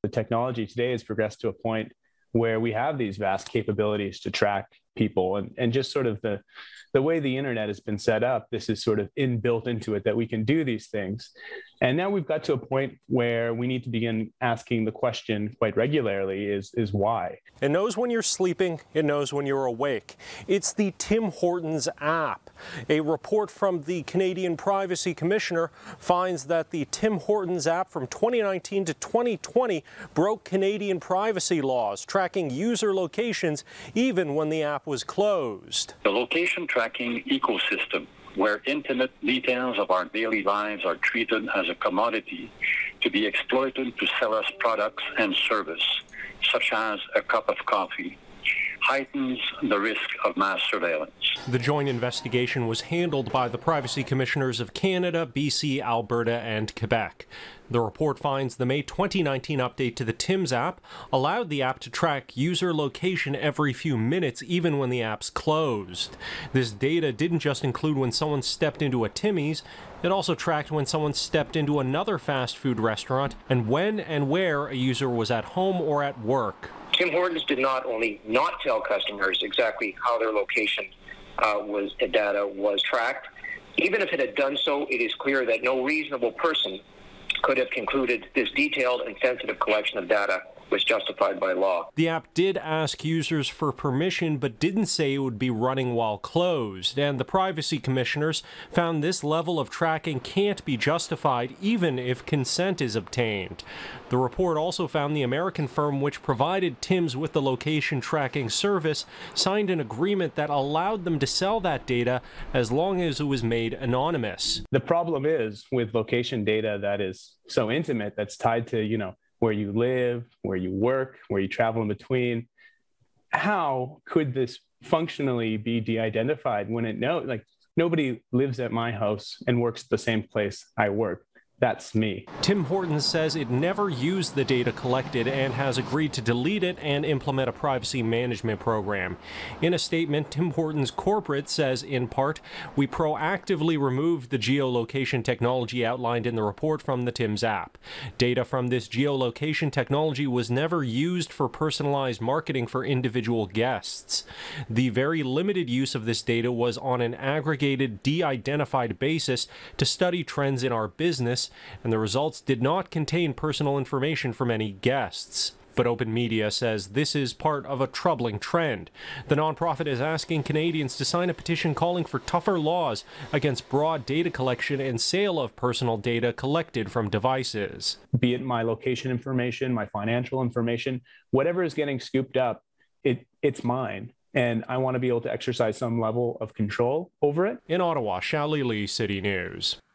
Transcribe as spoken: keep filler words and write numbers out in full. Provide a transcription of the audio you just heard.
The technology today has progressed to a point where we have these vast capabilities to track people, and, and just sort of the, the way the internet has been set up, this is sort of inbuilt into it that we can do these things. And now we've got to a point where we need to begin asking the question quite regularly is, is why? It knows when you're sleeping, it knows when you're awake. It's the Tim Hortons app. A report from the Canadian Privacy Commissioner finds that the Tim Hortons app from twenty nineteen to twenty twenty broke Canadian privacy laws, tracking user locations even when the app was closed. The location tracking ecosystem, where intimate details of our daily lives are treated as a commodity to be exploited to sell us products and service, such as a cup of coffee, heightens the risk of mass surveillance. The joint investigation was handled by the Privacy Commissioners of Canada, B C, Alberta, and Quebec. The report finds the May twenty nineteen update to the Tim's app allowed the app to track user location every few minutes, even when the app's closed. This data didn't just include when someone stepped into a Timmy's, it also tracked when someone stepped into another fast food restaurant and when and where a user was at home or at work. Tim Hortons did not only not tell customers exactly how their location uh, was uh, data was tracked. Even if it had done so, it is clear that no reasonable person could have concluded this detailed and sensitive collection of data was justified by law. The app did ask users for permission, but didn't say it would be running while closed, and the privacy commissioners found this level of tracking can't be justified even if consent is obtained. The report also found the American firm which provided Tim's with the location tracking service signed an agreement that allowed them to sell that data as long as it was made anonymous. The problem is with location data that is so intimate, that's tied to, you know, where you live, where you work, where you travel in between. How could this functionally be de-identified when it knows, like, nobody lives at my house and works at the same place I work? That's me. Tim Hortons says it never used the data collected and has agreed to delete it and implement a privacy management program. In a statement, Tim Hortons corporate says, in part, we proactively removed the geolocation technology outlined in the report from the Tim's app. Data from this geolocation technology was never used for personalized marketing for individual guests. The very limited use of this data was on an aggregated, de-identified basis to study trends in our business, and the results did not contain personal information from any guests. But Open Media says this is part of a troubling trend. The nonprofit is asking Canadians to sign a petition calling for tougher laws against broad data collection and sale of personal data collected from devices. Be it my location information, my financial information, whatever is getting scooped up, it, it's mine. And I want to be able to exercise some level of control over it. In Ottawa, Shally Lee, City News.